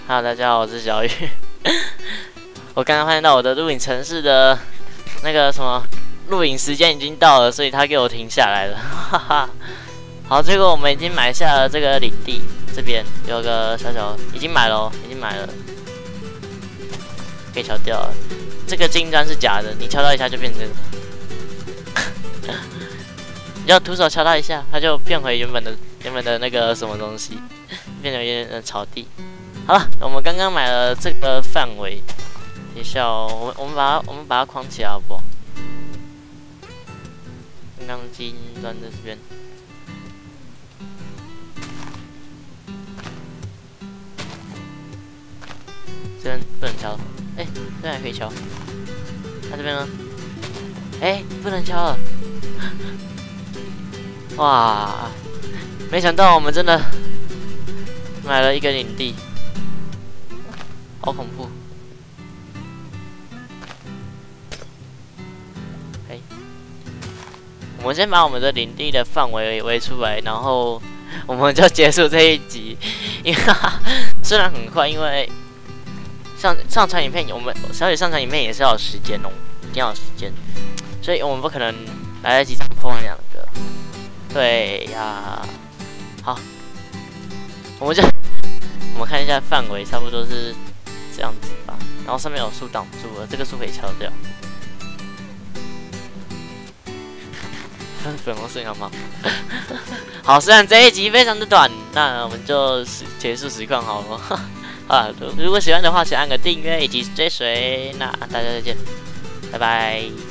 Hello， 大家好，我是小雨。我刚刚发现到我的录影程式的那个什么录影时间已经到了，所以他给我停下来了。哈哈。好，结果我们已经买下了这个领地，这边有个小小，已经买了哦，已经买了，可以敲掉了。这个金砖是假的，你敲到一下就变成。你要徒手敲它一下，它就变回原本的那个什么东西，变成原本的草地。好了，我们刚刚买了这个范围，等一下哦，我们把它框起来好不好？刚刚金砖在这边，这边不能敲，哎，这边还可以敲，那这边呢？哎，不能敲了。哇！没想到我们真的买了一个领地，好恐怖！哎，我们先把我们的领地的范围围出来，然后我们就结束这一集。因为虽然很快，因为上传影片，我们小雨上传影片也是要有时间哦，一定要有时间，所以我们不可能来得及这样破完2个。对呀，好，我们看一下范围，差不多是这样子吧。然后上面有树挡住了，这个树可以敲掉。粉红色羊毛。好，虽然这一集非常的短，那我们就结束实况好了。啊，如果喜欢的话，请按个订阅以及追随。那大家再见，拜拜。